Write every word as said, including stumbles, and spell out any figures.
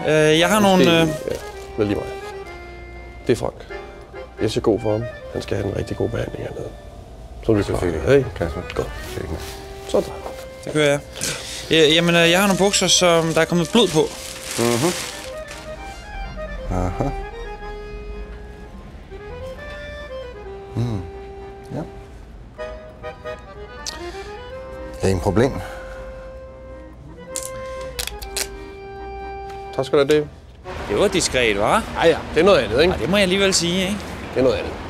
Øh, jeg har nogle... Øh... Ja, vel lige mig. Det er Frank. Jeg ser god for ham. Han skal have en rigtig god behandling hernede. Så er vi klar. Hey, Kasper. Godt. Sådan. Det gør jeg. Øh, jamen, øh, jeg har nogle bukser, som der er kommet blod på. Mhm. Aha. Mm. Ja. Det er ingen problem. Tak skal du have, Dave. Det var diskret, hva'? Ja, ja. Det er noget andet, ikke? Ja, det må jeg alligevel sige, ikke? Det er noget andet.